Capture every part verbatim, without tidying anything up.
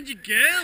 mind your girl.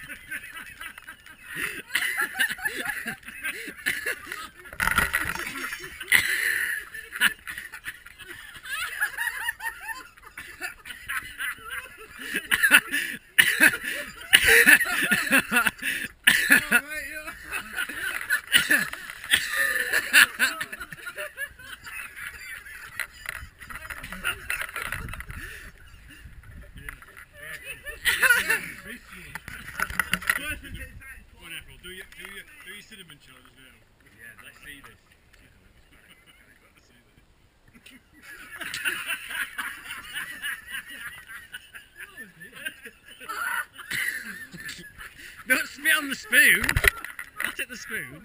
Do your, do your, do your cinnamon chillers now. Yeah, let's see this. Don't spit on the spoon. I'll take the spoon.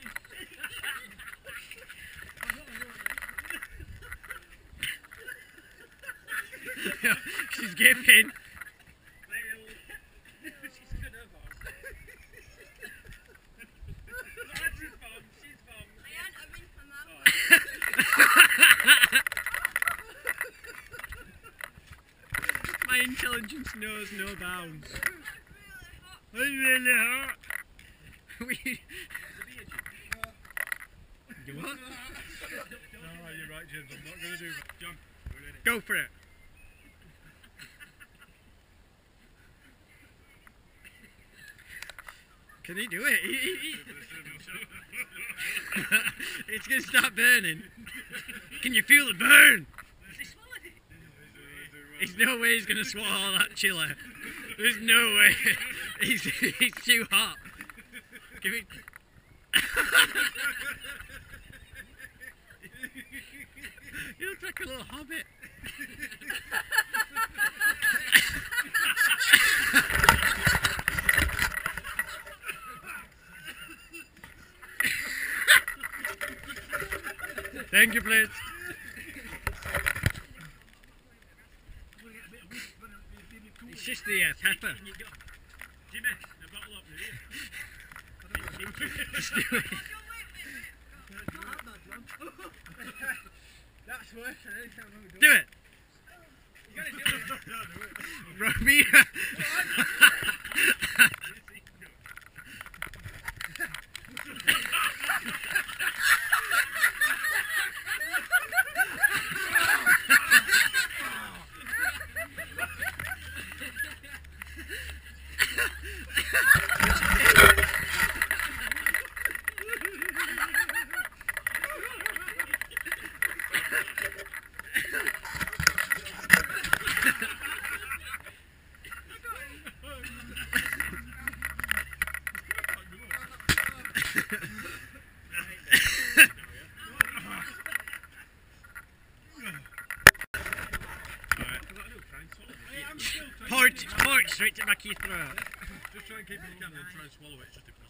She's gaping. My intelligence knows no bounds. It's really hot. We... Do what? No, you're right, James. I'm not going to do that. John, go for it. Can he do it? He, he, he. It's going to start burning. Can you feel the burn? There's no way he's going to swallow all that chili. There's no way. He's, he's too hot. Give it. You look like a little hobbit. Thank you, please. It's just the uh, pepper. Jimmy, the bottle opener here. Just do it. That's worse than anything I've ever done. Do it. You gotta do it. No, do it. Robbie. Pour it, pour it straight to the back of your throat. Just try and keep it in the camera and try and swallow it just across.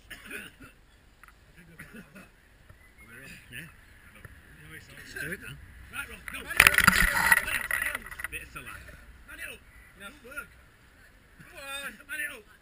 Yeah. Let's do it then. Right, Rob, go. Bit of salad. Man it up. Nice work. Come on, man it up.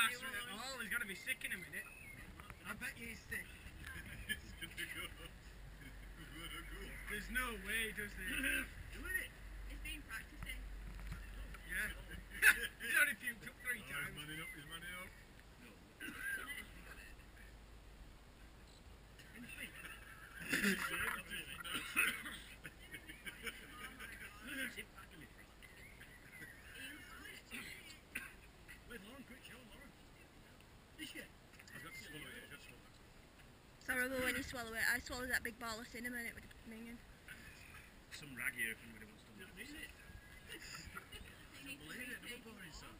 fast with it. Oh, he's going to be sick in a minute. I bet you he's sick. There's no way, does there? Doing it. He's been practicing. Yeah. He's only puked up three Oh, times. he's manning up, he's manning up. Sorry, but when you swallow it, I swallowed that big ball of cinnamon, it would have minging. Some rag here if anybody wants to know. They need to be-